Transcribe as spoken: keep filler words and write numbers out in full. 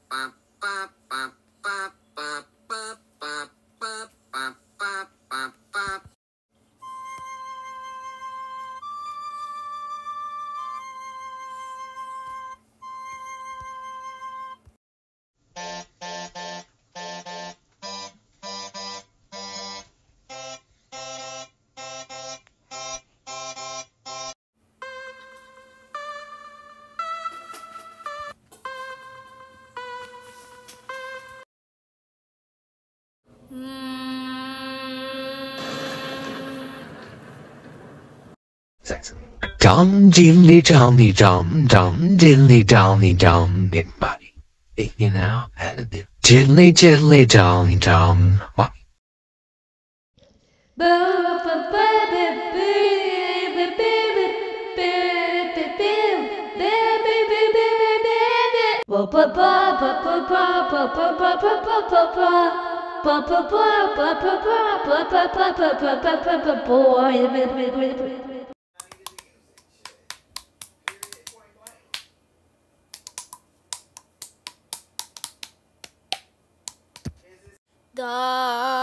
Dum diddly dummy dum dum diddly dummy dum anybody you know diddly diddly dummy dum what The